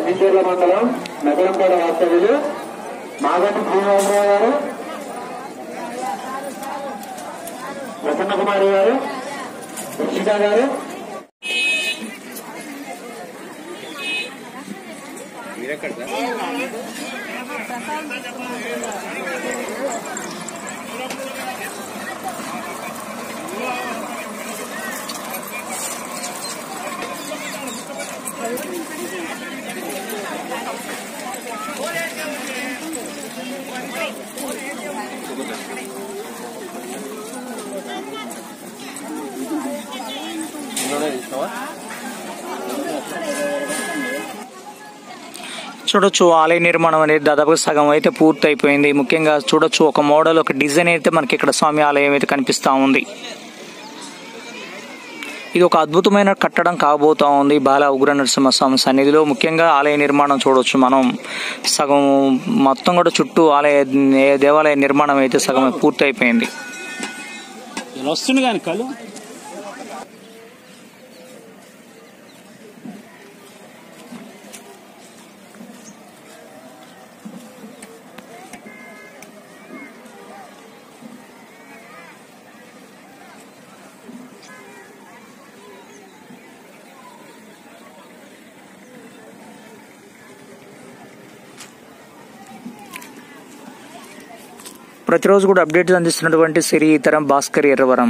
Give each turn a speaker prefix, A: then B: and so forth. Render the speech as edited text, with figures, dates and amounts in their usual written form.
A: సింగర్ల మండలం నగరంపేట వాస్తవ్యులు మాగంటి శ్రీనివాసరావు గారు, ప్రసన్న కుమారి గారు, వర్షిత గారు,
B: చూడొచ్చు ఆలయ నిర్మాణం అనేది దాదాపు సగం అయితే పూర్తి అయిపోయింది. ముఖ్యంగా చూడొచ్చు ఒక మోడల్, ఒక డిజైన్ అయితే మనకి ఇక్కడ స్వామి ఆలయం అయితే కనిపిస్తా ఉంది. ఇది ఒక అద్భుతమైన కట్టడం కాబోతా ఉంది బాల ఉగ్ర నరసింహస్వామి సన్నిధిలో. ముఖ్యంగా ఆలయ నిర్మాణం చూడొచ్చు మనం, సగం మొత్తం కూడా చుట్టూ దేవాలయ నిర్మాణం అయితే సగం పూర్తి అయిపోయింది.
C: వస్తుంది కానీ కళ్ళు
B: ప్రతిరోజు కూడా అప్డేట్స్ అందిస్తున్నటువంటి శ్రీతరం భాస్కర్ ఎర్రవరం.